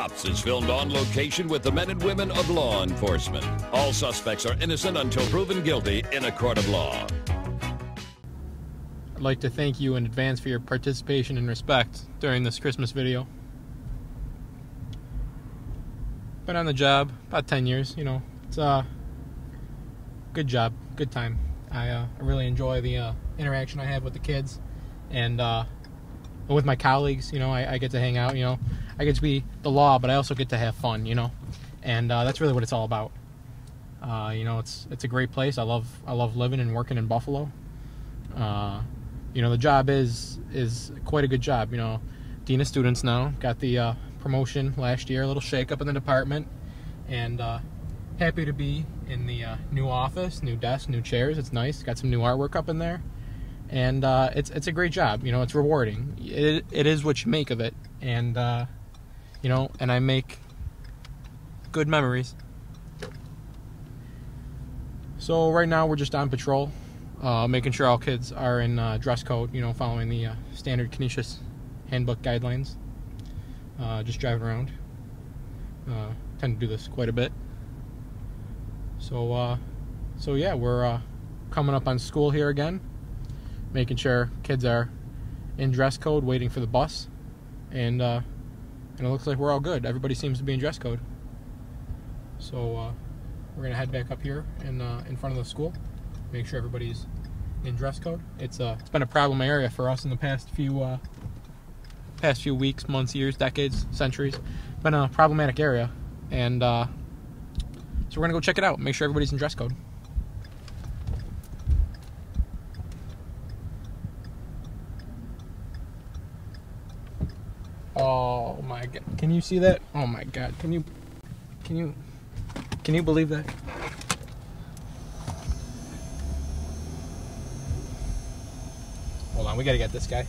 Cops is filmed on location with the men and women of law enforcement. All suspects are innocent until proven guilty in a court of law. I'd like to thank you in advance for your participation and respect during this Christmas video. Been on the job about 10 years, you know. It's a good job, good time. I really enjoy the interaction I have with the kids and with my colleagues. You know, I get to hang out, you know. I get to be the law, but I also get to have fun, you know. And that's really what it's all about. You know, it's a great place. I love living and working in Buffalo. You know, the job is quite a good job. You know, Dean of Students now, got the promotion last year, a little shake-up in the department, and happy to be in the new office, new desk, new chairs. It's nice. Got some new artwork up in there, and it's a great job. You know, it's rewarding. It is what you make of it, and you know, and I make good memories. So right now we're just on patrol, making sure all kids are in dress code. You know, following the standard Canisius handbook guidelines. Just driving around. Tend to do this quite a bit. So yeah, we're coming up on school here again, making sure kids are in dress code, waiting for the bus, and it looks like we're all good. Everybody seems to be in dress code. So we're gonna head back up here in front of the school, make sure everybody's in dress code. It's been a problem area for us in the past few weeks, months, years, decades, centuries. Been a problematic area, and so we're gonna go check it out, make sure everybody's in dress code. Oh my god, can you see that? Oh my god, can you believe that? Hold on, we gotta get this guy.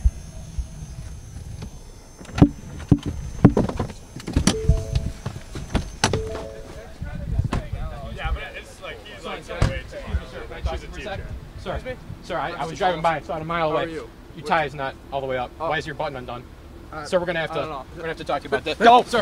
Sir, I was driving by, it's about a mile away. Your tie is not all the way up. Why is your button undone? Sir, we're gonna have to talk to you about this. Go, sir.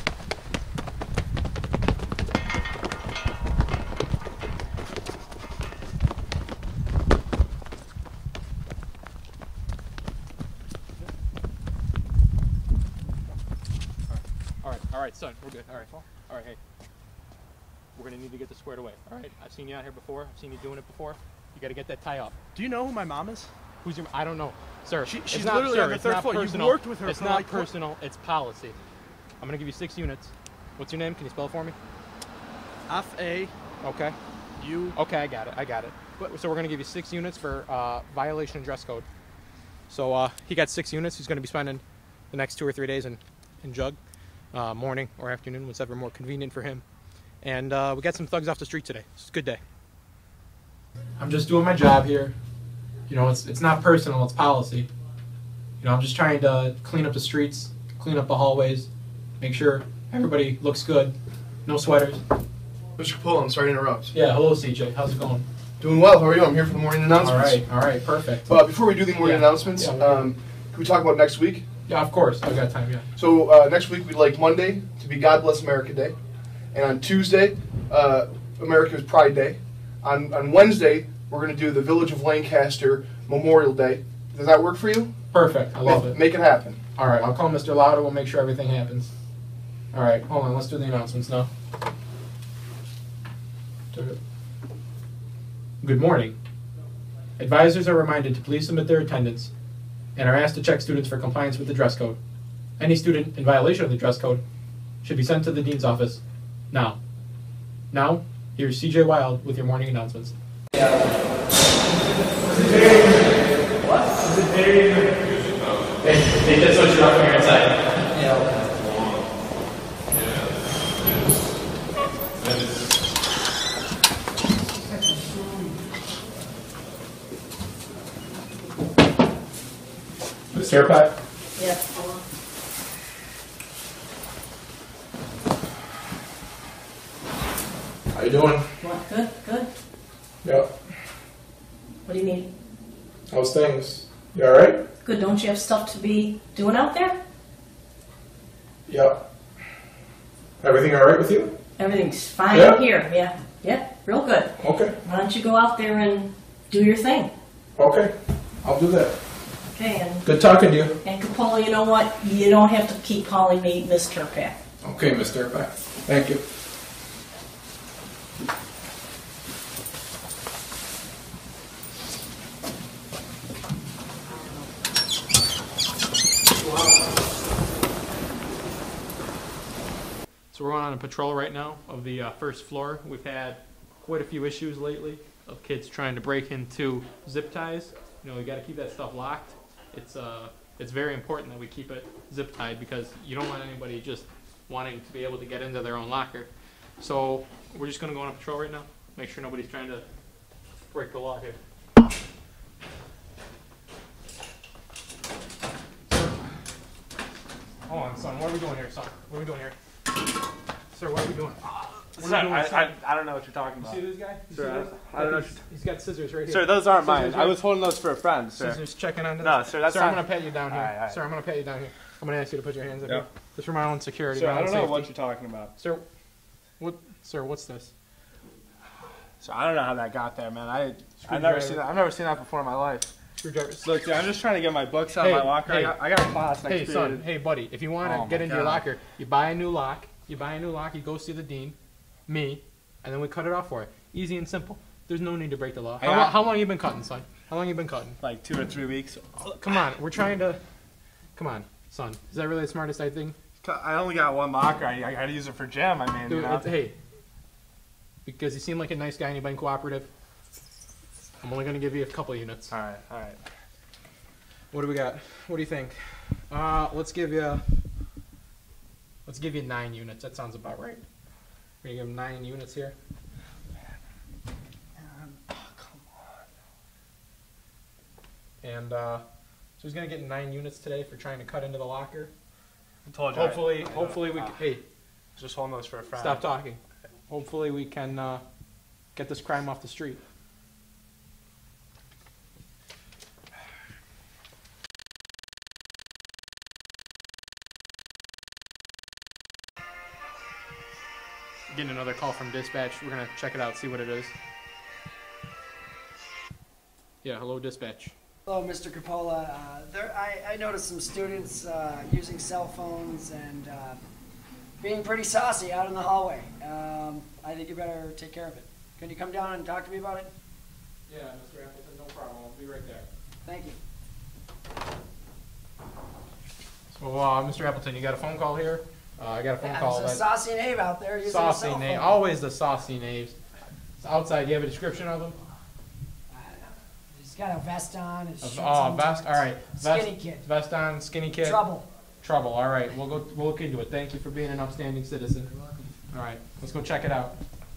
All right, son, we're good. All right, hey. We're gonna need to get this squared away. All right, I've seen you out here before. I've seen you doing it before. You got to get that tie up. Do you know who my mom is? Who's your? I don't know, sir. She's literally on the third floor. You've worked with her. It's not personal. It's policy. I'm gonna give you 6 units. What's your name? Can you spell it for me? F-A. Okay. U. Okay, I got it. So we're gonna give you 6 units for violation of dress code. So he got 6 units. He's gonna be spending the next 2 or 3 days in Jug, morning or afternoon, whatever more convenient for him. And we got some thugs off the street today. It's a good day. I'm just doing my job here. You know, it's not personal, it's policy. You know, I'm just trying to clean up the streets, clean up the hallways, make sure everybody looks good. No sweaters. Mr. Capullo, I'm sorry to interrupt. Yeah, hello CJ. How's it going? Doing well. How are you? I'm here for the morning announcements. All right, perfect. Before we do the morning announcements, can we talk about next week? Yeah, of course. I've got time, yeah. So next week we'd like Monday to be God Bless America Day. And on Tuesday, America's Pride Day. On Wednesday, we're going to do the Village of Lancaster Memorial Day. Does that work for you? Perfect. I love it. Make it happen. All right, I'll call Mr. Lauder. We'll make sure everything happens. All right, hold on. Let's do the announcements now. Good morning. Advisors are reminded to please submit their attendance and are asked to check students for compliance with the dress code. Any student in violation of the dress code should be sent to the dean's office now. Now, here's CJ Wild with your morning announcements. What? Is it very They just switch you off from your inside. Yeah, okay. Miss Haircut? Yeah. How you doing? What? Good, good. Yep. What do you need? How's things? You alright? Good, don't you have stuff to be doing out there? Yep. Everything all right with you? Everything's fine Yeah? here. Yeah. Yeah. Real good. Okay. Why don't you go out there and do your thing? Okay. I'll do that. Okay. And Good talking to you. Capola, you know what? You don't have to keep calling me Miss Turpak. Okay, Miss Turpak. Thank you. So we're on a patrol right now of the first floor. We've had quite a few issues lately of kids trying to break into zip ties. You know, we got to keep that stuff locked. It's very important that we keep it zip tied because you don't want anybody just wanting to be able to get into their own locker. So we're just going to go on a patrol right now. Make sure nobody's trying to break the law here. Hold on, son. What are we doing here, son? What are we doing here? Sir, what are we doing? Sir, I don't know what you're talking about. You see this guy? You Sir, see this? I don't know. He's got scissors right here. Sir, those aren't mine. Scissors, I right? was holding those for a friend, sir. Scissors checking on this. No, sir, that's Sir, not... I'm going to pat you down here. All right. Sir, I'm going to pat you down here. I'm going to ask you to put your hands up Yeah. here. Just for my own security. Sir, my I own don't know safety. what you're talking about. Sir, what's this? Sir, I don't know how that got there, man. I've never seen that before in my life. Screwdriver. Look, dude, I'm just trying to get my books out of my locker. Hey, I got a class next Hey, period. son. Hey, buddy. If you want to Oh, get my into your God. locker, you buy a new lock. You go see the dean, me, and then we cut it off for you. Easy and simple. There's no need to break the law. How long you been cutting, son? How long you been cutting? Like 2 or 3 weeks. Come on. We're trying to... Come on, son. Is that really the smartest thing? I only got one locker. I got to use it for gym. I mean, Dude, you know. hey, because you seem like a nice guy and you've been cooperative, I'm only going to give you a couple units. All right. What do we got? What do you think? Let's give you 9 units. That sounds about right. We're going to give him 9 units here. And so he's going to get 9 units today for trying to cut into the locker. I told you. Hopefully we can... Hey, Just holding those for a friend. stop talking. Hopefully we can get this crime off the street. Getting another call from dispatch. We're going to check it out, see what it is. Yeah, hello, dispatch. Hello, Mr. Coppola. I noticed some students using cell phones and being pretty saucy out in the hallway. I think you better take care of it. Can you come down and talk to me about it? Yeah, Mr. Appleton, no problem. I'll be right there. Thank you. So, Mr. Appleton, you got a phone call here? I got a phone call. There's a saucy knave out there using a Saucy cell phone. knave. Always the saucy knaves. It's outside. Do you have a description of them? He's got a vest on. His shirt's Oh, vest. All right. Skinny kid. Vest on, skinny kid. Trouble. Trouble. All right. We'll look into it. Thank you for being an upstanding citizen. You're welcome. All right. Let's go check it out.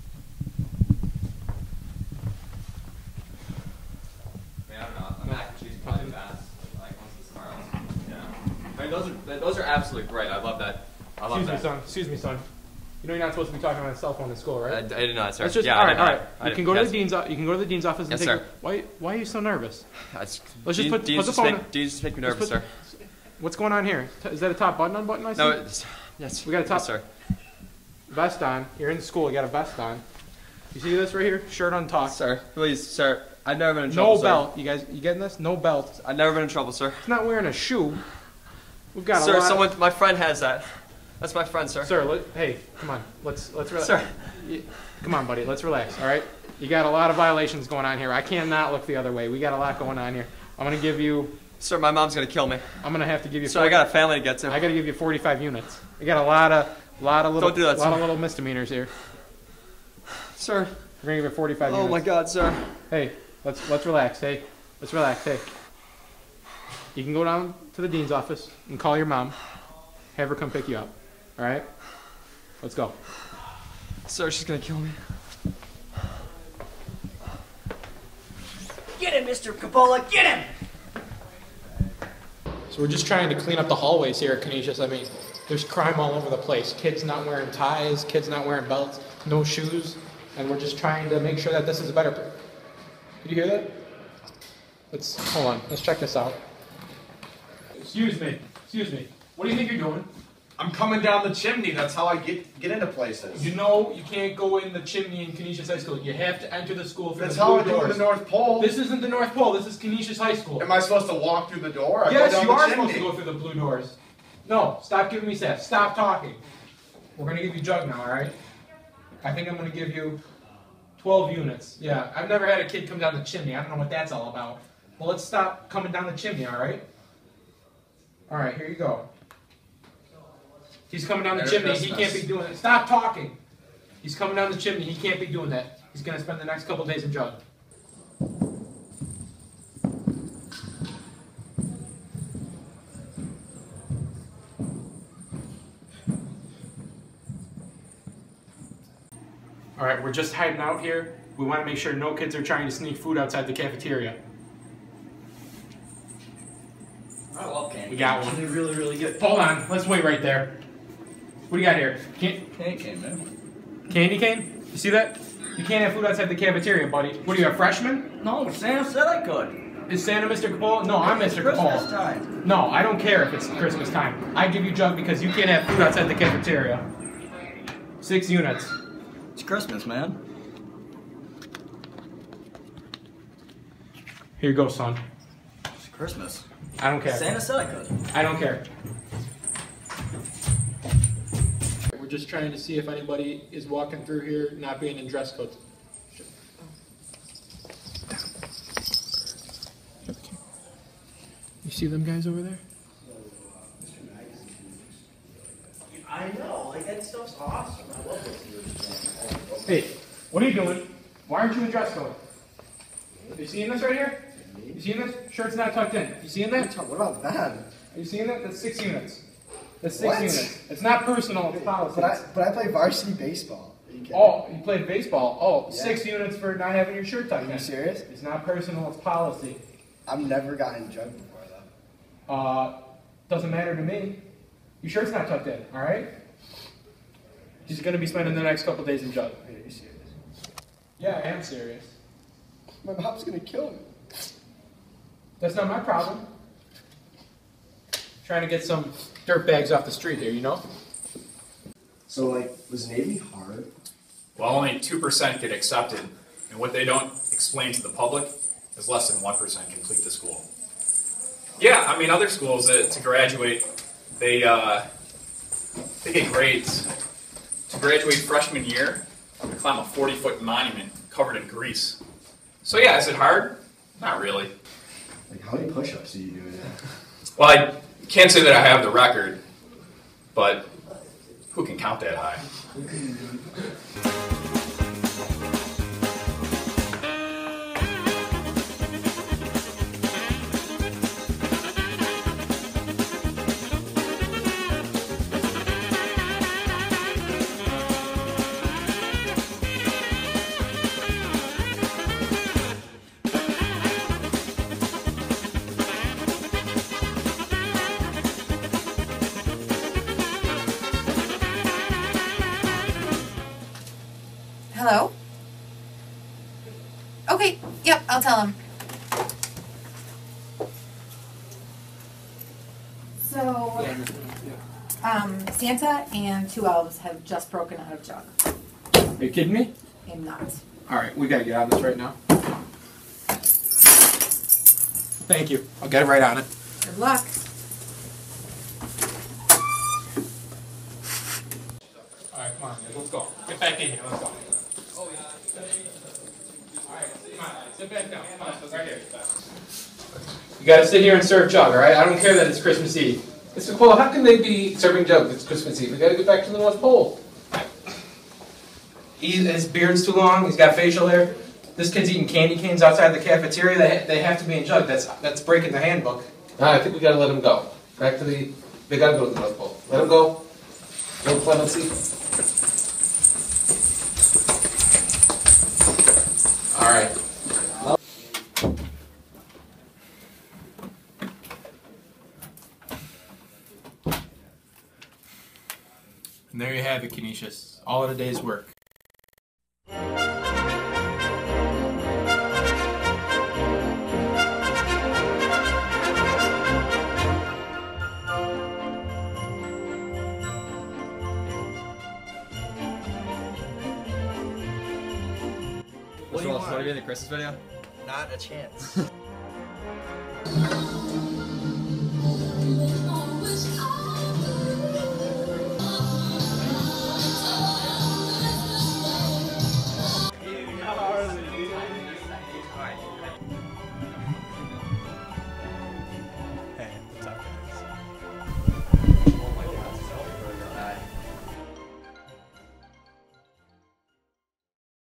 I don't know. A mac and cheese probably best. Like once the snarls. Yeah. I mean, those are absolutely great. I love that. I love that. Excuse me, son. You know you're not supposed to be talking on a cell phone in school, right? I did not, sir. Let's just, yeah, all right. You can go to yes. the dean's. You can go to the dean's office and Yes, take. sir. Why are you so nervous? Let's just put the just phone. just make me Let's nervous, put- sir. What's going on here? Is that a top button unbutton? I see. No, it's, yes. We got a top- Yes, sir. Vest on. You're in school. You got a vest on. You see this right here? Shirt untucked. Sir, please, sir. I've never been in trouble, No sir. belt. You guys, you getting this? No belt. I've never been in trouble, sir. He's not wearing a shoe. We've got Sir, a lot. my friend has that. That's my friend, sir. Sir, hey, come on. Let's relax. Sir. Come on, buddy. Let's relax. All right. You got a lot of violations going on here. I cannot look the other way. We got a lot going on here. I'm gonna give you. Sir, my mom's gonna kill me. I'm gonna have to give you. Sir, I got a family to get to. I gotta give you 45 units. We got a lot of little, Don't do that, lot of sir. little misdemeanors here. Sir. We're gonna give you 45 units. Oh my God, sir. Hey, let's relax. Hey, let's relax. Hey, you can go down to the dean's office and call your mom. Have her come pick you up. All right. Let's go. Sir, she's gonna kill me. Get him, Mr. Coppola. Get him. So we're just trying to clean up the hallways here at Canisius. I mean, there's crime all over the place. Kids not wearing ties, kids not wearing belts, no shoes, and we're just trying to make sure that this is a better place. Did you hear that? Hold on. Let's check this out. Excuse me. What do you think you're doing? I'm coming down the chimney. That's how I get into places. You know you can't go in the chimney in Canisius High School. You have to enter the school through That's the how blue I do doors. the North Pole. This isn't the North Pole. This is Canisius High School. Am I supposed to walk through the door? Yes, go down you the are chimney. supposed to go through the blue doors. No, stop giving me sass. Stop talking. We're going to give you jug now, all right? I think I'm going to give you 12 units. Yeah, I've never had a kid come down the chimney. I don't know what that's all about. Well, let's stop coming down the chimney, all right? All right, here you go. He's coming down the chimney. He can't be doing it. Stop talking. He's coming down the chimney. He can't be doing that. He's going to spend the next couple days in jug. All right, we're just hiding out here. We want to make sure no kids are trying to sneak food outside the cafeteria. I love candy. We got one. They're really, really good. Hold on. Let's wait right there. What do you got here? Candy cane, man. Candy cane? You see that? You can't have food outside the cafeteria, buddy. What are you, a freshman? No, Santa said I could. Is Santa Mr. Capone? No, I'm Mr. Capone. Christmas time. No, I don't care if it's Christmas time. I give you jug because you can't have food outside the cafeteria. 6 units. It's Christmas, man. Here you go, son. It's Christmas. I don't care. Santa said I could. I don't care. We're just trying to see if anybody is walking through here not being in dress codes. You see them guys over there? I know. Like, that stuff's awesome. I love this. Hey, what are you doing? Why aren't you in dress code? You seeing this right here? You seeing this? Shirt's not tucked in. You seeing that? What about that? Are you seeing that? That's 6 units. That's 6 What? units. It's not personal, it's policy. But I play varsity baseball. Oh, you played baseball? Oh, Yeah. 6 units for not having your shirt tucked in. Are you serious? It's not personal, it's policy. I've never gotten jugged before, though. Doesn't matter to me. Your shirt's not tucked in, alright? He's gonna be spending the next couple days in jug. Are you serious? Yeah, I am serious. My mom's gonna kill me. That's not my problem. Trying to get some dirt bags off the street here, you know? So, like, was Navy hard? Well, only 2% get accepted, and what they don't explain to the public is less than 1% complete the school. Yeah, I mean, other schools to graduate, they get grades. To graduate freshman year, you climb a 40-foot monument covered in grease. So yeah, is it hard? Not really. Like, how many push-ups do you do in that? Well, I can't say that I have the record, but who can count that high? Hello? Okay, yep, I'll tell him. So, Santa and 2 elves have just broken out of jug. Are you kidding me? I'm not. Alright, we gotta get on this right now. Thank you. I'll get right on it. Good luck. Alright, come on, let's go. Get back in here, let's go. Alright, come on, sit back down. Come on, right here. You gotta sit here and serve jug, alright? I don't care that it's Christmas Eve. Mr. Cole, how can they be serving jug if it's Christmas Eve? We gotta get back to the North Pole. His beard's too long, he's got facial hair. This kid's eating candy canes outside the cafeteria. They have to be in jug. That's breaking the handbook. I think we gotta let him go. Back to the... They gotta go to the North Pole. Let him go. No clemency. Alright. And there you have it, Canisius. All in a day's work. What do you want to be in the Christmas video? Not a chance.